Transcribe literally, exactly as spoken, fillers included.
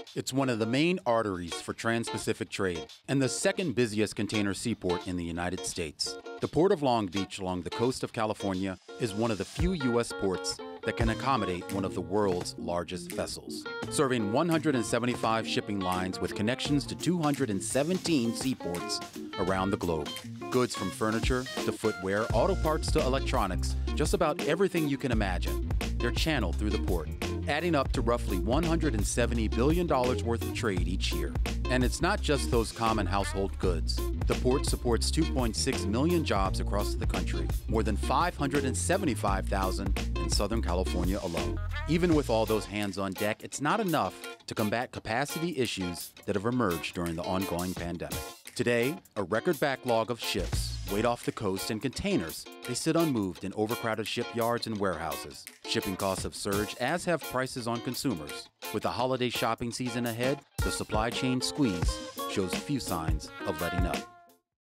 It's one of the main arteries for trans-Pacific trade and the second busiest container seaport in the United States. The Port of Long Beach along the coast of California is one of the few U S ports that can accommodate one of the world's largest vessels, serving one hundred seventy-five shipping lines with connections to two hundred seventeen seaports around the globe. Goods from furniture to footwear, auto parts to electronics, just about everything you can imagine. They're channeled through the port, adding up to roughly one hundred seventy billion dollars worth of trade each year. And it's not just those common household goods. The port supports two point six million jobs across the country, more than five hundred seventy-five thousand in Southern California alone. Even with all those hands on deck, it's not enough to combat capacity issues that have emerged during the ongoing pandemic. Today, a record backlog of ships wait off the coast and containers. They sit unmoved in overcrowded shipyards and warehouses. Shipping costs have surged, as have prices on consumers. With the holiday shopping season ahead, the supply chain squeeze shows few signs of letting up.